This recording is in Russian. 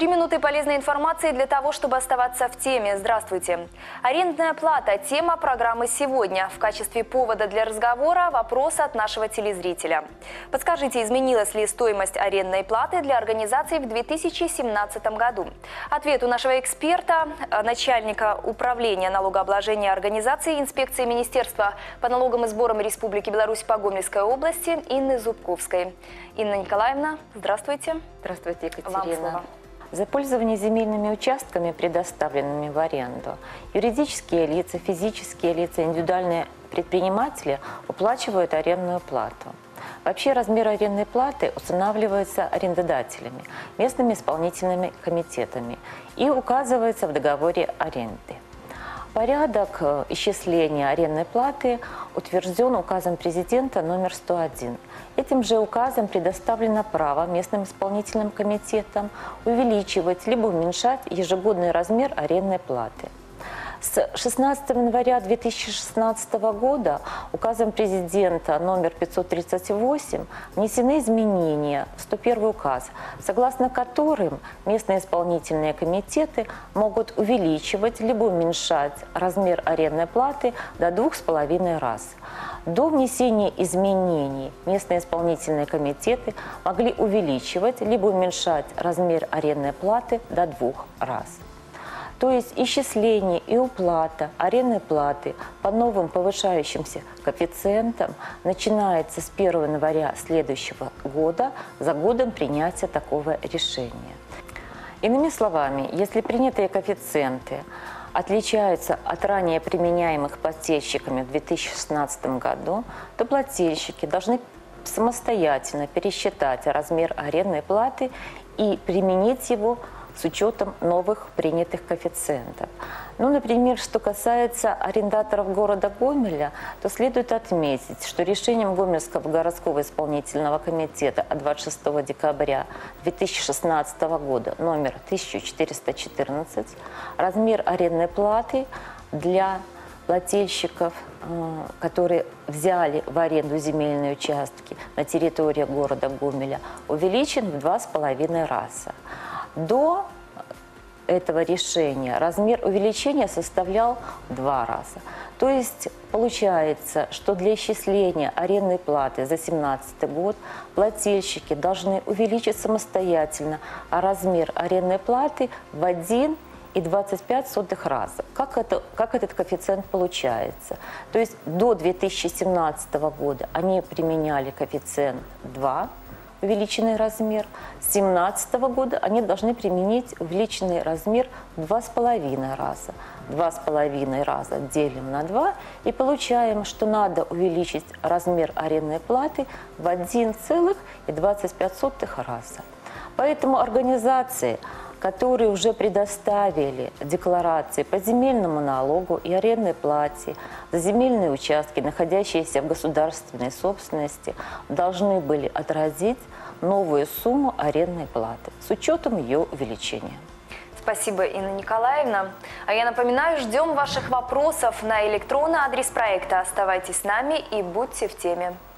3 минуты полезной информации для того, чтобы оставаться в теме. Здравствуйте. Арендная плата – тема программы сегодня. В качестве повода для разговора вопрос от нашего телезрителя. Подскажите, изменилась ли стоимость арендной платы для организаций в 2017 году? Ответ у нашего эксперта, начальника управления налогообложения организации инспекции Министерства по налогам и сборам Республики Беларусь по Гомельской области Инны Зубковской. Инна Николаевна, здравствуйте. Здравствуйте, Екатерина. Вам слово. За пользование земельными участками, предоставленными в аренду, юридические лица, физические лица, индивидуальные предприниматели уплачивают арендную плату. Вообще размер арендной платы устанавливается арендодателями, местными исполнительными комитетами и указывается в договоре аренды. Порядок исчисления арендной платы утвержден указом президента номер 101. Этим же указом предоставлено право местным исполнительным комитетам увеличивать либо уменьшать ежегодный размер арендной платы. С 16 января 2016 года указом президента номер 538 внесены изменения в 101 указ, согласно которым местные исполнительные комитеты могут увеличивать либо уменьшать размер арендной платы до 2,5 раз. До внесения изменений местные исполнительные комитеты могли увеличивать либо уменьшать размер арендной платы до 2 раз. То есть исчисление и уплата арендной платы по новым повышающимся коэффициентам начинается с 1 января следующего года за годом принятия такого решения. Иными словами, если принятые коэффициенты отличаются от ранее применяемых плательщиками в 2016 году, то плательщики должны самостоятельно пересчитать размер арендной платы и применить его с учетом новых принятых коэффициентов. Ну, например, что касается арендаторов города Гомеля, то следует отметить, что решением Гомельского городского исполнительного комитета от 26 декабря 2016 года номер 1414 размер арендной платы для плательщиков, которые взяли в аренду земельные участки на территории города Гомеля, увеличен в 2,5 раза. До этого решения размер увеличения составлял 2 раза. То есть получается, что для исчисления арендной платы за 2017 год плательщики должны увеличить самостоятельно размер арендной платы в 1,25 раза. Как этот коэффициент получается? То есть до 2017 года они применяли коэффициент 2, увеличенный размер. С 2017 года они должны применить увеличенный размер в 2,5 раза. 2,5 раза делим на 2 и получаем, что надо увеличить размер арендной платы в 1,25 раза. Поэтому организации, которые уже предоставили декларации по земельному налогу и арендной плате за земельные участки, находящиеся в государственной собственности, должны были отразить новую сумму арендной платы с учетом ее увеличения. Спасибо, Инна Николаевна. А я напоминаю, ждем ваших вопросов на электронный адрес проекта. Оставайтесь с нами и будьте в теме.